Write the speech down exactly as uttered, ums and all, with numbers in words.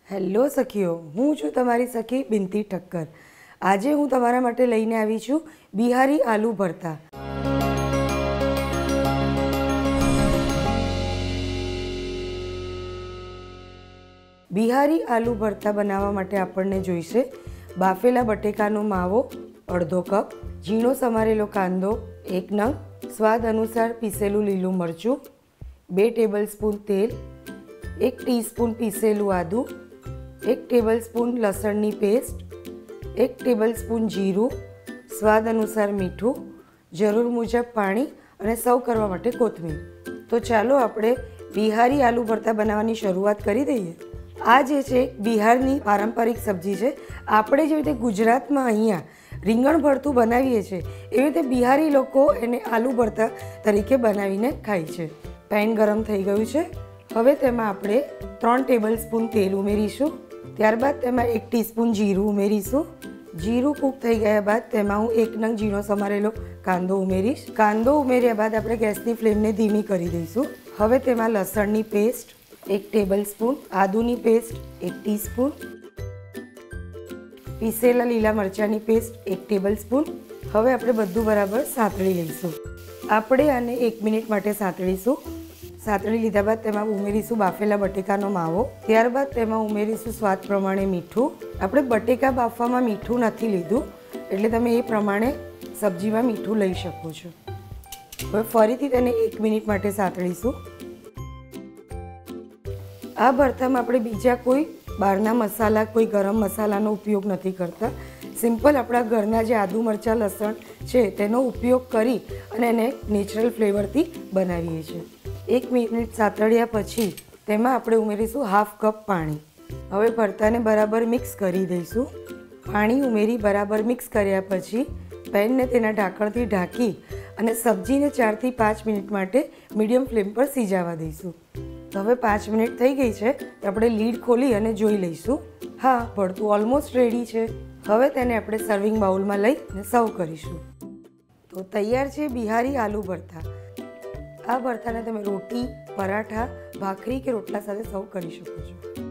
Hello સખીઓ, હું છું તમારી સખી બિનતી ઠક્કર। આજે હું તમારા માટે લઈને આવી છું બિહારી આલુ ભરતા। બિહારી આલુ ભરતા બનાવવા માટે આપણને જોઈશે બાફેલા બટેકાનો માવો અડધો કપ, ઝીણો સમારેલો કાંદો એક નંગ, સ્વાદ અનુસાર પીસેલું લીલું મરચું, બે ટેબલસ્પૂન તેલ, એક ટીસ્પૂન પીસેલું આદું, एक टेबलस्पून लसणनी पेस्ट, एक टेबलस्पून जीરું, स्वाद अनुसार मीठું, જરૂર મુજબ પાણી અને સર્વ કરવા માટે કોથમીર। તો ચાલો આપણે બિહારી આલુ ભરતા બનાવવાની શરૂઆત કરી દઈએ। આ જે છે બિહારની પારંપરિક સબ્જી છે। આપણે જેવી રીતે ગુજરાતમાં અહીંયા રીંગણ ભરતું બનાવીએ છીએ એવી રીતે બિહારી લોકો એને આલુ ભરતા તરીકે બનાવીને ખાય છે। પેન ગરમ થઈ ગયું છે। હવે તેમાં આપણે ત્રણ ટેબલસ્પૂન તેલ ઉમેરીશું। ત્યારબાદ તેમાં એક ટીસ્પૂન જીરું ઉમેરીશું। જીરું કૂક થઈ ગયા બાદ તેમાં હું એક નંગ ઝીણો સમારેલો કાંદો ઉમેરીશ। કાંદો ઉમેર્યા બાદ આપણે ગેસની ફ્લેમને ધીમી કરી દઈશું। હવે તેમાં લસણની પેસ્ટ એક ટેબલસ્પૂન, આદુની પેસ્ટ એક ટીસ્પૂન, પીસેલા લીલા મરચાંની પેસ્ટ એક ટેબલસ્પૂન। હવે આપણે બધું બરાબર સાંતળી લઈશું। આપણે આને એક મિનિટ માટે સાંતળીશું। સાતળી લીધા બાદ તેમાં ઉમેરીશું બાફેલા બટેકાનો માવો। ત્યારબાદ તેમાં ઉમેરીશું સ્વાદ પ્રમાણે મીઠું। આપણે બટેકા બાફવામાં મીઠું નથી લીધું એટલે તમે એ પ્રમાણે સબ્જીમાં મીઠું લઈ શકો છો। હવે ફરીથી તેને એક મિનિટ માટે સાતળીશું। આ ભરતામાં આપણે બીજા કોઈ બહારના મસાલા, કોઈ ગરમ મસાલાનો ઉપયોગ નથી કરતા। સિમ્પલ આપણા ઘરના જે આદુ મરચાં લસણ છે તેનો ઉપયોગ કરી અને એને નેચરલ ફ્લેવરથી બનાવીએ છીએ। એક મિનિટ સાતળ્યા પછી તેમાં આપણે ઉમેરીશું હાફ કપ પાણી। હવે ભરતાને બરાબર મિક્સ કરી દઈશું। પાણી ઉમેરી બરાબર મિક્સ કર્યા પછી પેનને તેના ઢાંકણથી ઢાંકી અને સબ્જીને ચારથી પાંચ મિનિટ માટે મીડિયમ ફ્લેમ પર સિજાવા દઈશું। તો હવે પાંચ મિનિટ થઈ ગઈ છે તો આપણે લીડ ખોલી અને જોઈ લઈશું। હા, ભરતું ઓલમોસ્ટ રેડી છે। હવે તેને આપણે સર્વિંગ બાઉલમાં લઈને સર્વ કરીશું। તો તૈયાર છે બિહારી આલુ ભરતા। આ ભરતાને તમે રોટી, પરાઠા, ભાખરી કે રોટલા સાથે સર્વ કરી શકો છો।